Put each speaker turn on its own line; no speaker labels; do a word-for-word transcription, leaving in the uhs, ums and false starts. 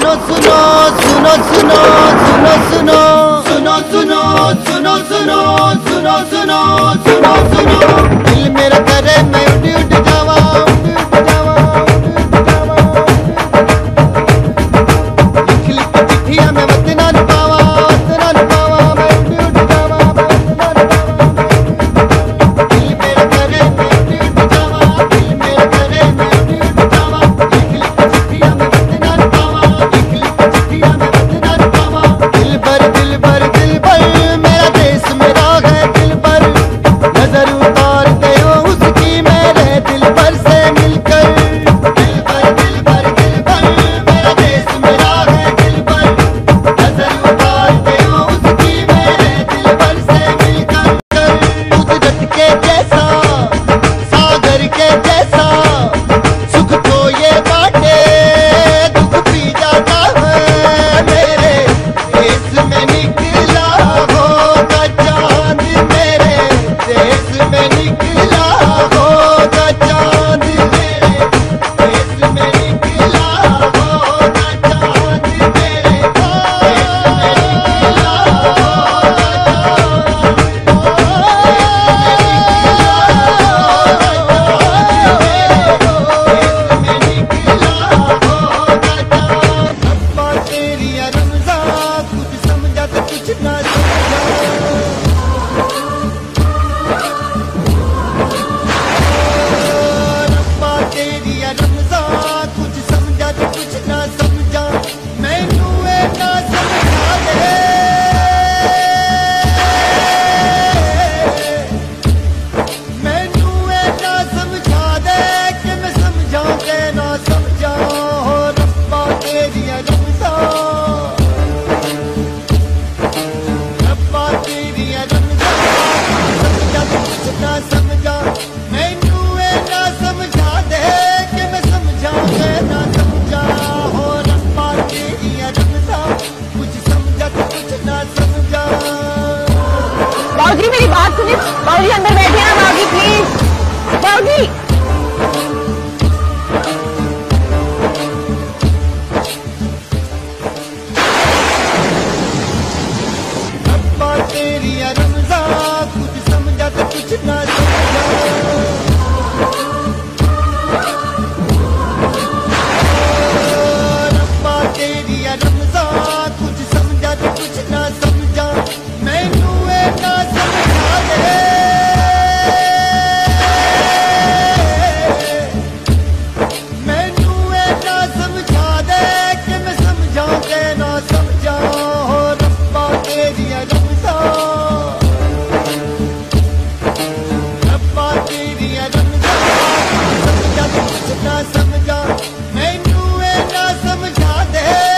सुनो सुनो सुनो सुनो सुनो सुनो सुनो सुनो सुनो सुनो सुनो सुनो सुनो सुनो दिल मेरा करे मैं उड़ उड़ जावा उड़ उड़ जावा उड़ जावा लिख लिख चिट्ठियां मैं वतना न पावा वतना न पावा मैं उड़ उड़ जावा वतना न पावा दिल मेरा करे मैं उड़ उड़ जावा दिल मेरा करे मैं उड़ उड़ जावा लिख लिख चिट्ठियां मैं वतना न पावा लिख लिख चिट्ठियां मैं वतना न पावा दिल भर दिल भर दिल भर मेरा देश मेरा है दिल भर नजर उतारते हो उसकी मेरे दिल भर से मिलकर दिल भर दिल भर दिल भर मेरा देश मेरा है दिल भर नजर उतारते हो उसकी मेरे दिल भर से मिलकर कुदरत के जैसा सागर के जैसा सुख को ये बांटे दुख पी जाता है मेरे देश में निकला होगा चांद मेरे देश में निकला होगा चांद मेरे देश में निकला होगा चांद मेरे देश में निकला अब्बा तेरी रमज़ान कुछ समझा तो कुछ ना समझा अब्बा तेरी रमज़ान कुछ समझा तो कुछ ना समझा मैनू ए ना समझा दे मैनू ए ना समझा दे कि मैं समझा के ना समझा हो रब्बा तेरी रमज़ान रब्बा तेरी रमज़ान समझा तो कुछ ना समझा मैनू ए ना समझा दे कि मैं समझा के ना समझा हो रब्बा तेरी रमज़ान कुछ समझा तो कुछ ना समझा
बाबूजी मेरी बात सुनिए। बाबूजी अंदर बैठिए ना बाबूजी प्लीज। बाबूजी
रब्बा तेरी रमज़ान कुछ समझा तो कुछ ना समझा रब्बा तेरी रमज़ान कुछ समझा तो कुछ ना समझा मैनू ए ना समझा दे मैनू ए ना समझा दे कि मैं समझा के ना समझा हो रब्बा तेरी रमज़ान रब्बा तेरी रमज़ान समझा तो कुछ ना समझा मैनू ए ना समझा दे